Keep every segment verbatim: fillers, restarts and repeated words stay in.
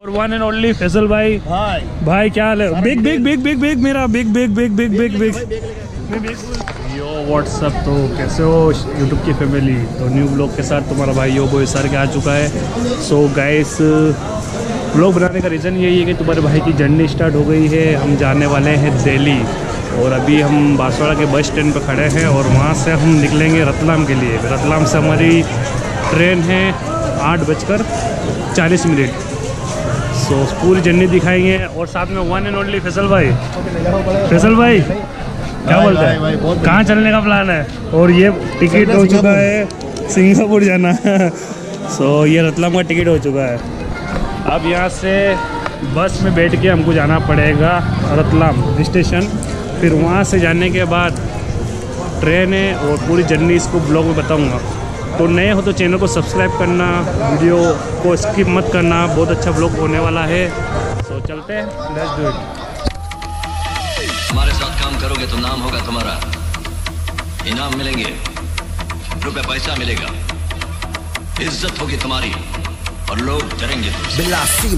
और one and only Faisal भाई। भाई भाई क्या हाल है? Big big big big big मेरा big big big big big big yo what's up. तो कैसे हो यूट्यूब की फैमिली? तो न्यू ब्लॉग के साथ तुम्हारा भाई यो बोय सर के आ चुका है। सो गाइस, ब्लॉग बनाने का रीज़न यही है कि तुम्हारे भाई की जर्नी स्टार्ट हो गई है। हम जाने वाले हैं दिल्ली और अभी हम बांसवाड़ा के बस स्टैंड पर खड़े हैं और वहाँ से हम निकलेंगे रतलाम के लिए। रतलाम से हमारी ट्रेन है आठ बजकर चालीस मिनट। सो so, पूरी जर्नी दिखाएंगे और साथ में वन एंड ओनली फैसल भाई। फैसल भाई क्या बोलते हैं, कहाँ चलने का प्लान है? और ये टिकट हो चुका है सिंगापुर जाना। सो so, ये रतलाम का टिकट हो चुका है। अब यहाँ से बस में बैठ के हमको जाना पड़ेगा रतलाम स्टेशन। फिर वहाँ से जाने के बाद ट्रेन है और पूरी जर्नी इसको ब्लॉग में बताऊँगा। तो नए हो तो चैनल को सब्सक्राइब करना, वीडियो को स्किप मत करना, बहुत अच्छा ब्लॉग होने वाला है। तो चलते हैं, लेट्स डू इट। हमारे साथ काम करोगे तो नाम होगा तुम्हारा, इनाम मिलेंगे, रुपए पैसा मिलेगा, इज्जत होगी तुम्हारी और लोग डरेंगे तुमसे।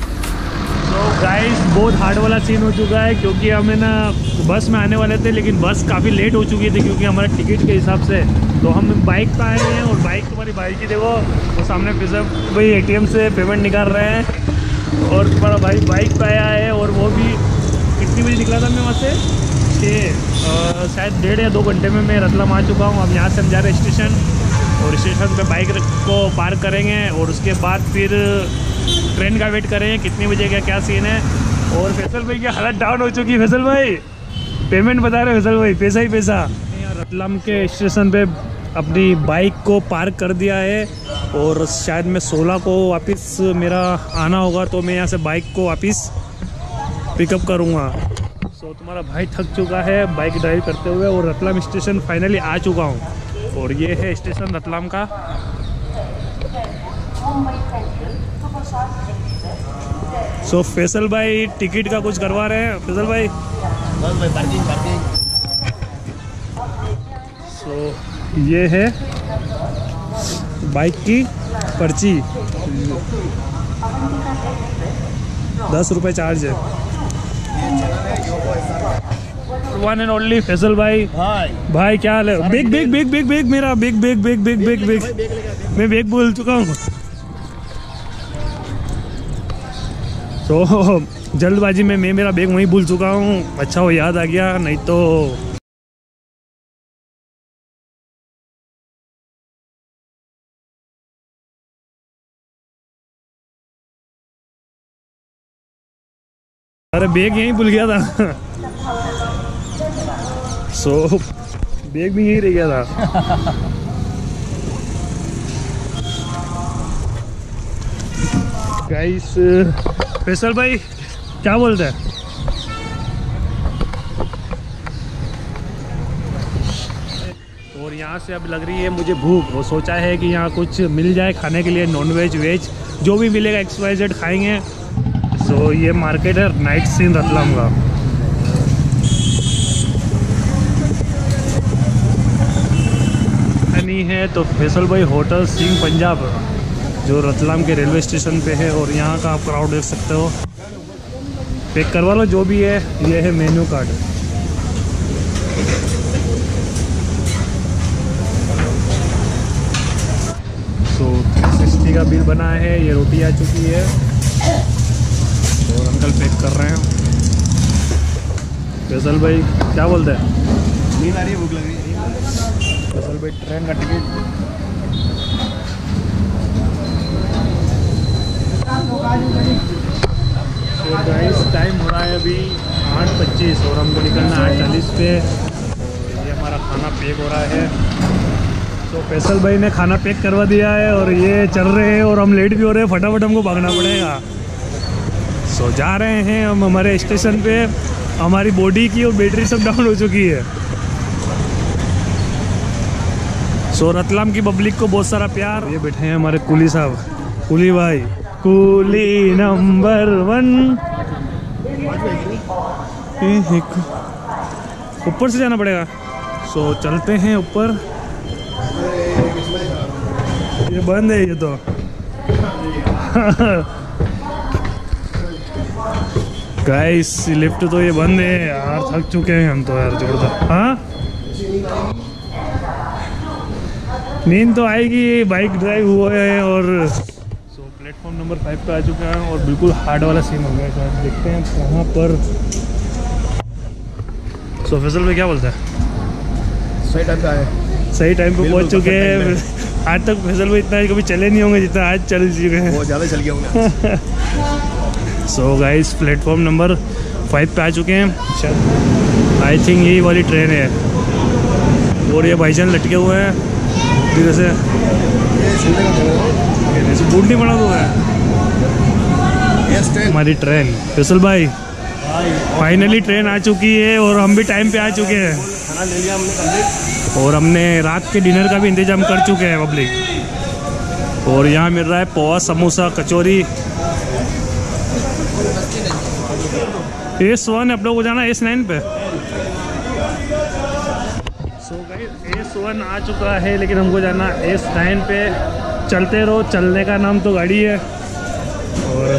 तो गाइस, बहुत हार्ड वाला सीन हो चुका है क्योंकि हमें ना बस में आने वाले थे लेकिन बस काफ़ी लेट हो चुकी थी क्योंकि हमारे टिकट के हिसाब से। तो हम बाइक पर आए हैं और बाइक तुम्हारी बाइक ही देखो, वो सामने फिसब भाई एटीएम से पेमेंट निकाल रहे हैं और तुम्हारा भाई बाइक पर आया है। और वो भी कितनी बजे निकला था मैं वहाँ से? छः शायद डेढ़ या दो घंटे में मैं रतलाम आ चुका हूँ। अब यहाँ से हम जा रहे हैं स्टेशन और स्टेशन पे बाइक को पार्क करेंगे और उसके बाद फिर ट्रेन का वेट करेंगे कितने बजे का क्या सीन है। और फैसल भाई की हालत डाउन हो चुकी है। फैसल भाई पेमेंट बता रहे फैसल भाई, पैसा ही पैसा। यहाँ रतलाम के स्टेशन पे अपनी बाइक को पार्क कर दिया है और शायद मैं सोलह को वापस मेरा आना होगा तो मैं यहाँ से बाइक को वापस पिकअप करूँगा। सो तुम्हारा भाई थक चुका है बाइक ड्राइव करते हुए और रतलाम स्टेशन फाइनली आ चुका हूँ और ये है स्टेशन रतलाम का। सो so, फैसल भाई टिकट का कुछ करवा रहे हैं। फैसल भाई बस भाई पार्किंग पार्किंग। सो so, ये है बाइक की पर्ची, दस रुपये चार्ज है। वन एंड ओनली फैसल भाई। भाई भाई क्या हाल है? Big big big big big मेरा big big big big big big मैं बिग बोल चुका हूँ। तो so, जल्दबाजी में मैं मेरा बैग वहीं भूल चुका हूँ। अच्छा वो याद आ गया, नहीं तो अरे बैग यहीं भूल गया था। सो so, बैग भी यहीं रह गया था। गाइस, फैसल भाई क्या बोलते हैं? और यहाँ से अब लग रही है मुझे भूख। वो सोचा है कि यहाँ कुछ मिल जाए खाने के लिए, नॉन वेज वेज जो भी मिलेगा एक्स वाई जेड खाएंगे। सो so, ये मार्केट है नाइट सीन रतलाम का। नहीं है तो फैसल भाई होटल सिंह पंजाब जो रतलाम के रेलवे स्टेशन पे है और यहाँ का आप क्राउड देख सकते हो। पैक करवा लो जो भी है। ये है menu card. So three sixty का बिल बना है। ये रोटी आ चुकी है और अंकल पैक कर रहे हैं। फैसल भाई क्या बोलते हैं? नींद आ रही है, भूख लग रही है। फैसल भाई ट्रेन का टिकट। तो गाइस टाइम हो रहा है अभी आठ पच्चीस और हमको निकलना आठ चालीस पे। और ये हमारा खाना पैक हो रहा है। तो फैसल भाई ने खाना पैक करवा दिया है और ये चल रहे हैं और हम लेट भी हो रहे हैं, फटाफट हमको भागना पड़ेगा। सो जा रहे हैं हम हमारे स्टेशन पे। हमारी बॉडी की और बैटरी सब डाउन हो चुकी है। सो रतलाम की पब्लिक को बहुत सारा प्यार। ये बैठे हैं हमारे कुली साहब, कुली भाई, कुली नंबर वन। ऊपर से जाना पड़ेगा। सो चलते हैं ऊपर। ये बंद है ये तो। गाइस लिफ्ट तो ये बंद है यार, थक चुके हैं हम तो यार जोरदार। हाँ नींद तो आएगी, बाइक ड्राइव हुआ है। और सो प्लेटफॉर्म नंबर फाइव पे आ चुके हैं और बिल्कुल हार्ड वाला सीन हो गया है। देखते हैं कहाँ पर। सो फैसल भाई क्या बोलता है? सही टाइम पे आए, सही टाइम पे पहुंच चुके हैं। आज तक फैसल भाई इतना कभी चले नहीं होंगे जितना आज चल चुके हैं, बहुत ज़्यादा चल गया होंगे। So guys platform number five पे आ चुके हैं। शायद आई थिंक यही वाली ट्रेन है। और ये भाईजान लटके हुए हैं धीरे से, बूट नहीं बना हुआ है हमारी ट्रेन। फैसल भाई फाइनली ट्रेन आ चुकी है और हम भी टाइम पे आ चुके हैं। खाना ले लिया हमने कंप्लीट, और हमने रात के डिनर का भी इंतजाम कर चुके हैं पब्लिक। और यहाँ मिल रहा है पोहा, समोसा, कचौरी। एस वन आप लोग को जाना एस नाइन पे। सो गाइस एस वन आ चुका है लेकिन हमको जाना एस नाइन पे। चलते रहो, चलने का नाम तो गाड़ी है। और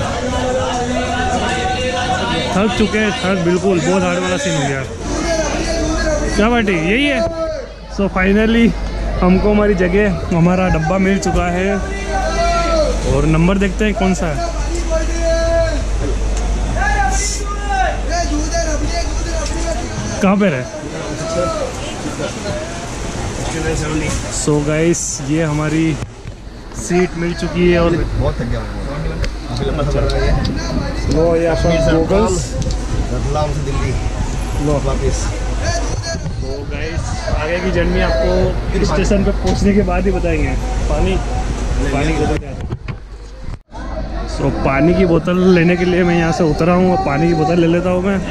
थक चुके हैं, थक बिल्कुल बहुत हार्ड वाला सीन हो गया। क्या बाटी यही है। सो फाइनली हमको हमारी जगह, हमारा डब्बा मिल चुका है। और नंबर देखते हैं कौन सा है। कहाँ पे है? सो गाइस ये हमारी सीट मिल चुकी है। और बहुत थक गया हूँ। लंबा सफर रहा है। लो ये आपका गूगल्स रतलाम से दिल्ली लो वापस। तो गाइस आगे की जर्नी आपको स्टेशन पे पहुंचने के बाद ही बताएंगे। पानी पानी सो so, पानी की बोतल लेने के लिए मैं यहाँ से उतरा हूँ। पानी की बोतल ले लेता हूँ मैं।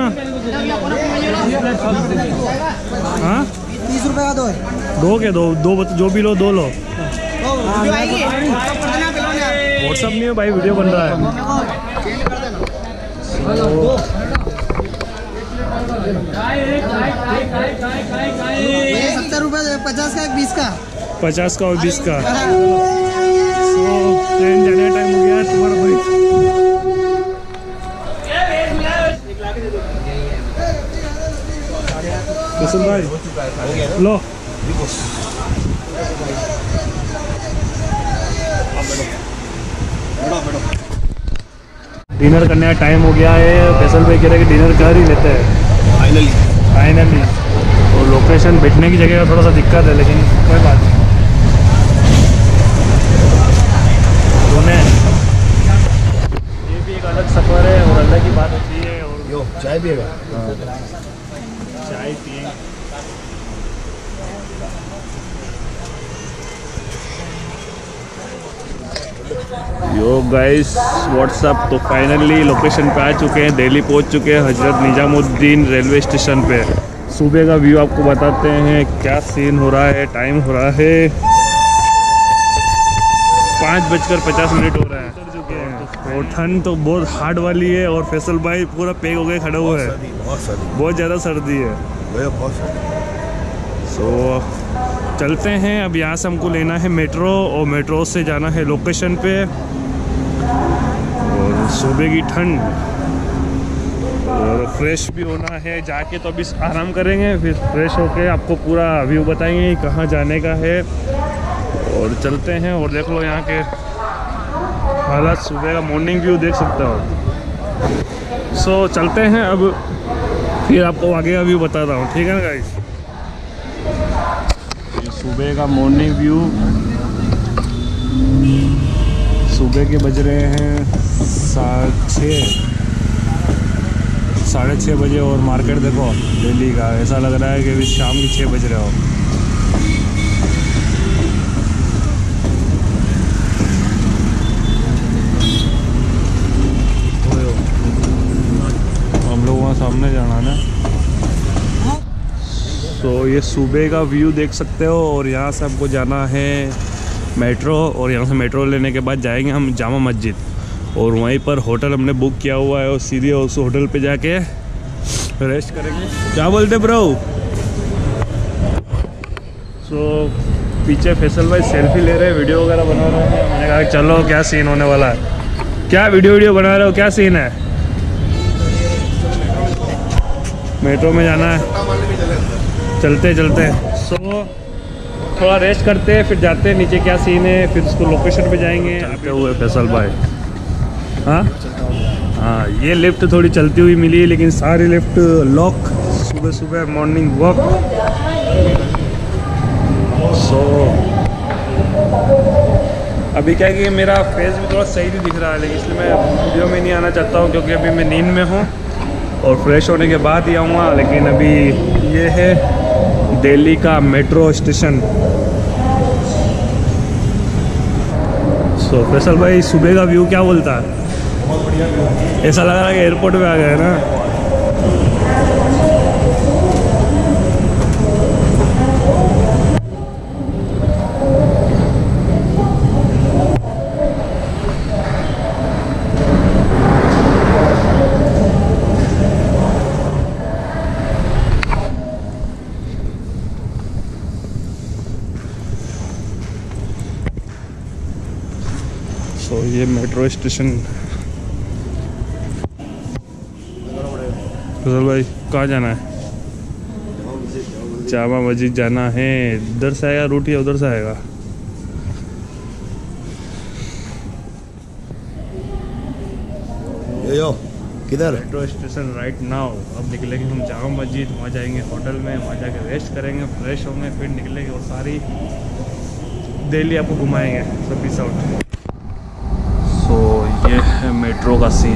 हाँ तीस रुपए का दो दो के दो दो जो भी लो दो लो। व्हाट्सअप नहीं है भाई, वीडियो बन रहा है। सत्तर रुपए पचास का, बीस का, पचास का और बीस का। सो ट्रेन जाने का टाइम हो गया है तुम्हारा भाई। फैसल भाई लो। डिनर करने का टाइम हो गया है। फैसल भाई कह रहे हैं कि डिनर कर ही लेते हैं फाइनली फाइनली। तो लोकेशन बैठने की जगह का थोड़ा सा दिक्कत है लेकिन कोई बात नहीं। ये भी एक अलग सफ़र है और अलग ही बात होती है। और यो चाय पिएगा? चाय पिए। Yo guys what's up. तो फाइनली लोकेशन पे आ चुके हैं, दिल्ली पहुंच चुके हैं, हजरत निजामुद्दीन रेलवे स्टेशन पे। सुबह का व्यू आपको बताते हैं क्या सीन हो रहा है। टाइम हो रहा है पाँच बजकर पचास मिनट हो रहा है। उतर चुके हैं और ठंड तो बहुत हार्ड वाली है। और फैसल भाई पूरा पैक हो गए खड़े हुए हैं। बहुत सर्दी, बहुत ज़्यादा सर्दी है। बहुत सर्दी। सो so, चलते हैं। अब यहाँ से हमको लेना है मेट्रो और मेट्रो से जाना है लोकेशन पे। और सुबह की ठंड और फ्रेश भी होना है जाके। तो अभी आराम करेंगे, फिर फ्रेश होके आपको पूरा व्यू बताएंगे कहाँ जाने का है। और चलते हैं। और देख लो यहाँ के हालात, सुबह का मॉर्निंग व्यू देख सकते हो। सो so, चलते हैं अब, फिर आपको आगे का व्यू बताता हूँ, ठीक है ना गाइस। सुबह का मॉर्निंग व्यू। सुबह के बज रहे हैं साढ़े छः साढ़े छः बजे। और मार्केट देखो दिल्ली का, ऐसा लग रहा है कि अभी शाम के छः बज रहे हो। हम लोग वहाँ सामने जाना ना। तो ये सुबह का व्यू देख सकते हो। और यहाँ से हमको जाना है मेट्रो। और यहाँ से मेट्रो लेने के बाद जाएंगे हम जामा मस्जिद। और वहीं पर होटल हमने बुक किया हुआ है और सीधे उस होटल पे जाके रेस्ट करेंगे। क्या बोलते ब्रो? सो so, पीछे फैसल भाई सेल्फी ले रहे हैं, वीडियो वगैरह बना रहे हैं। मैंने कहा चलो क्या सीन होने वाला है। क्या वीडियो वीडियो बना रहे हो, क्या सीन है? मेट्रो में जाना है, चलते चलते। सो थोड़ा रेस्ट करते हैं, फिर जाते हैं नीचे क्या सीन है, फिर उसको लोकेशन पे जाएंगे। आते हुए फैसल भाई। हाँ हाँ, ये लिफ्ट थोड़ी चलती हुई मिली है, लेकिन सारी लिफ्ट लॉक। सुबह सुबह मॉर्निंग वॉक। सो अभी क्या है कि मेरा फेस भी थोड़ा सही नहीं दिख रहा है, लेकिन इसलिए मैं वीडियो में नहीं आना चाहता हूँ, क्योंकि अभी मैं नींद में हूँ और फ्रेश होने के बाद ही आऊँगा। लेकिन अभी ये है दिल्ली का मेट्रो स्टेशन। सो फैसल भाई, सुबह का व्यू क्या बोलता है? ऐसा लग रहा है कि एयरपोर्ट पे आ गए ना। तो ये मेट्रो स्टेशन। फैसल भाई कहाँ जाना है? जामा मस्जिद जाना है। इधर से आएगा रूट या उधर से आएगा? यो यो किधर? Metro station right now. अब निकलेंगे हम जामा मस्जिद, वहाँ जाएंगे होटल में, वहाँ जाके रेस्ट करेंगे, फ्रेश होंगे, फिर निकलेंगे और सारी दिल्ली आपको घुमाएंगे। सब पीस आउट। सो ये है मेट्रो का सीन।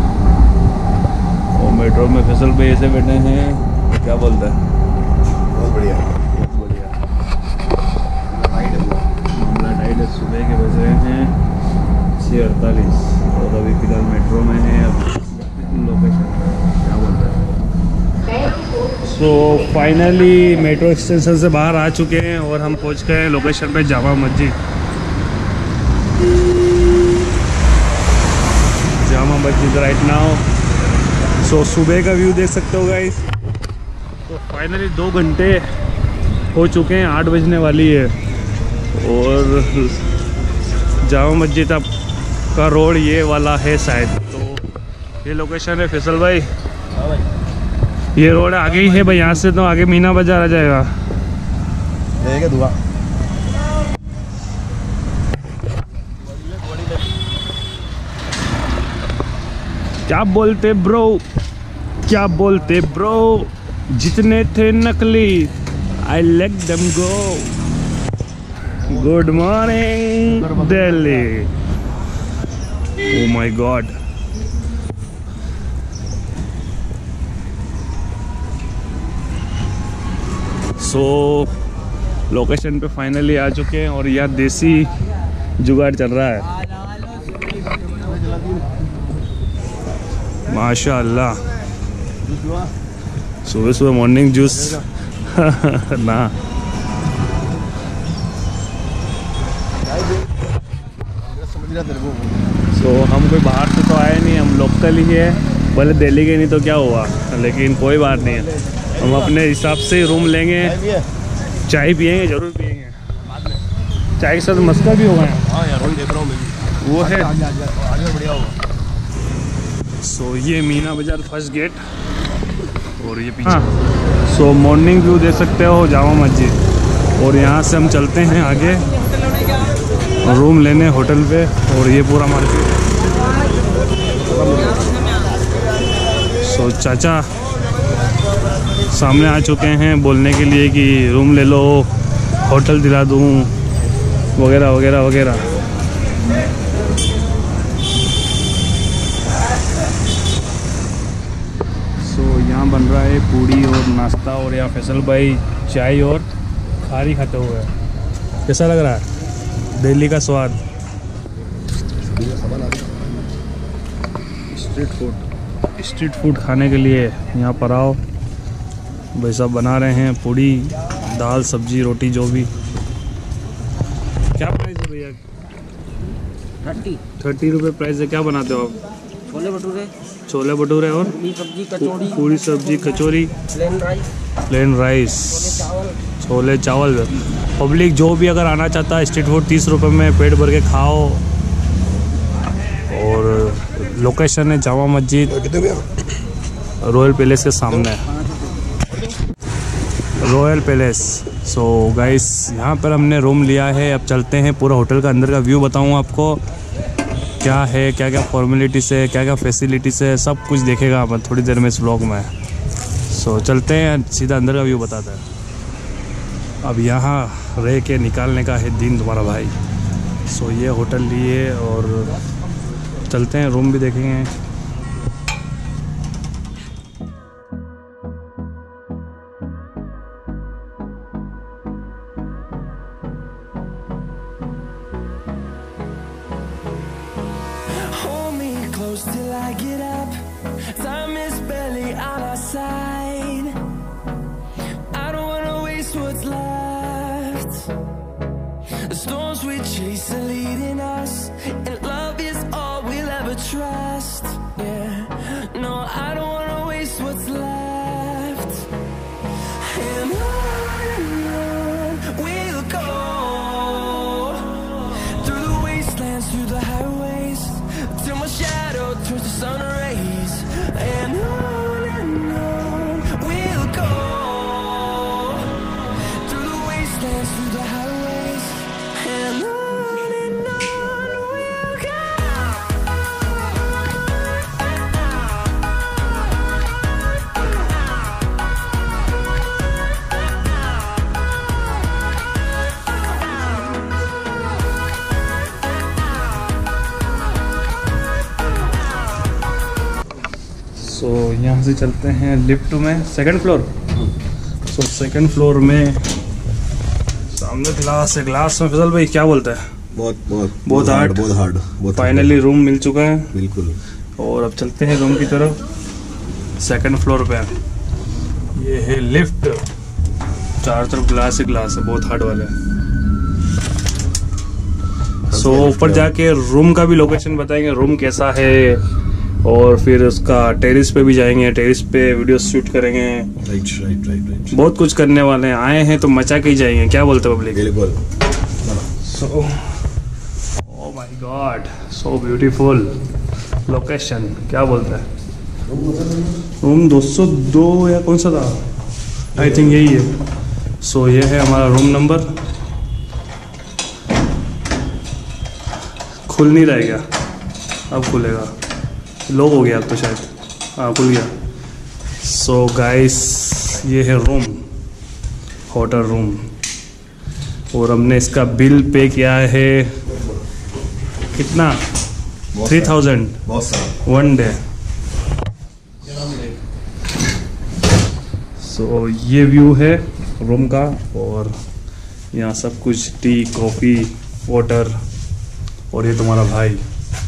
और मेट्रो में फैसल भाई ऐसे बैठे हैं, क्या बोलते हैं? बहुत बढ़िया, बहुत बढ़िया। मामला टाइट है। सुबह के बज रहे हैं छः अड़तालीस और अभी फिलहाल मेट्रो में है। अब लोकेशन क्या बोलते हैं? सो फाइनली मेट्रो स्टेशन से बाहर आ चुके हैं और हम पहुंच गए हैं लोकेशन पे, जामा मस्जिद। Jama Masjid right now. सो सुबह का व्यू देख सकते हो गाइस। तो फाइनली दो घंटे हो चुके हैं, आठ बजने वाली है और जामा मस्जिद अब का रोड ये वाला है शायद। तो ये लोकेशन है फैसल भाई। हाँ भाई, ये रोड आगे ही है भाई, यहाँ से तो आगे मीना बाजार आ जाएगा। देखेंगे दुआ। क्या बोलते ब्रो, क्या बोलते ब्रो? जितने थे नकली, I let them go. Good morning Delhi. Oh my god. So location पे फाइनली आ चुके हैं और यहाँ देसी जुगाड़ चल रहा है। माशाअल्लाह, सुबह सुबह मॉर्निंग जूस ना। सो so, हम कोई बाहर से तो आए नहीं, हम लोकल ही है। भले दिल्ली के नहीं तो क्या हुआ, लेकिन कोई बात नहीं है। हम अपने हिसाब से रूम लेंगे, चाय पियेंगे, जरूर पियेंगे। चाय के साथ मस्का भी होगा। हाँ यार, वही देख रहा हूँ मैं भी। वो है। आगे बढ़िया होगा। सो so, ये मीना बाजार फर्स्ट गेट और ये पीछे। हाँ। सो मॉर्निंग व्यू देख सकते हो जामा मस्जिद। और यहाँ से हम चलते हैं आगे रूम लेने होटल पे। और ये पूरा मार्केट। सो so, चाचा सामने आ चुके हैं बोलने के लिए कि रूम ले लो, होटल दिला दूँ, वगैरह वगैरह वगैरह। सो so, यहाँ बन रहा है पूड़ी और नाश्ता, और यहाँ फैसल भाई चाय और खारी खाते हुए। कैसा लग रहा है दिल्ली का स्वाद? स्ट्रीट फूड, स्ट्रीट फूड खाने के लिए यहाँ पर आओ। भाई साहब बना रहे हैं पूड़ी, दाल, सब्जी, रोटी, जो भी। क्या प्राइस है भैया? थर्टी थर्टी रुपये प्राइस है। क्या बनाते हो आप? छोले भटूरे, छोले भटूरे और पूरी सब्जी कचौड़ी, पूरी सब्जी कचौरी, प्लेन राइस, प्लेन राइस, चावल। छोले चावल। पब्लिक जो भी अगर आना चाहता है, स्ट्रीट फूड तीस रुपये में पेट भर के खाओ। और लोकेशन है जामा मस्जिद, रॉयल पैलेस के सामने। Royal palace. सो गाइस यहाँ पर हमने रूम लिया है। अब चलते हैं, पूरा होटल का अंदर का व्यू बताऊँ आपको क्या है, क्या क्या फॉर्मेलिटीज़ है, क्या क्या फैसिलिटीज़ है, सब कुछ देखेगा अपन थोड़ी देर में इस व्लॉग में। सो चलते हैं, सीधा अंदर का व्यू बताता है। अब यहाँ रह के निकालने का है दिन तुम्हारा भाई। सो ये होटल लिए और चलते हैं, रूम भी देखेंगे। Till I get up, time is barely on our side. I don't wanna waste what's left. The storms we chase are leading us, and love is all we'll ever trust. Yeah, no, I don't wanna waste what's left. And on and on we'll go, through the wastelands, through the highways, till my shadow turns to sun rays. And on and on we'll go, through the wastelands, through the highways. And on and on we'll go. So so, यहाँ से चलते हैं lift में, second floor. So second floor में सामने glass है, glass में फिसल भाई क्या बोलता है? बहुत बहुत बहुत हार्ड, बहुत हार्ड। फाइनली रूम मिल चुका है बिल्कुल। और अब चलते हैं रूम की तरफ। सेकंड फ्लोर पे ये है लिफ्ट, चार तरफ ग्लास ही ग्लास है, बहुत हार्ड वाले। सो so, ऊपर जाके रूम का भी लोकेशन बताएंगे, रूम कैसा है, और फिर उसका टेरिस पे भी जाएंगे, टेरिस पे वीडियो शूट करेंगे। राइट राइट राइट राइट बहुत कुछ करने वाले हैं, आए हैं तो मचा के ही जाएंगे। क्या बोलते हो पब्लिक? बिल्कुल। So oh my god, so beautiful location. क्या बोलता है? रूम दो सौ दो या कौन सा था? आई थिंक यही है। सो so, ये है हमारा रूम नंबर। खुल नहीं रहा है क्या? अब खुलेगा, लॉक हो गया अब तो शायद। हाँ खुल गया। सो गाइस ये है रूम, होटल रूम, और हमने इसका बिल पे किया है कितना? Three thousand one day. So ये व्यू है रूम का, और यहाँ सब कुछ टी, कॉफ़ी, वाटर, और ये तुम्हारा भाई।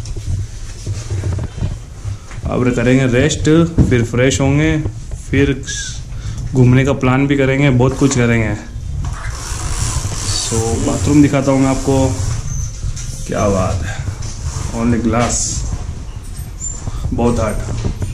अब करेंगे रेस्ट, फिर फ्रेश होंगे, फिर घूमने का प्लान भी करेंगे, बहुत कुछ करेंगे। सो so, बाथरूम दिखाता हूँ मैं आपको। क्या बात है, ओनली ग्लास, बहुत हार्ड।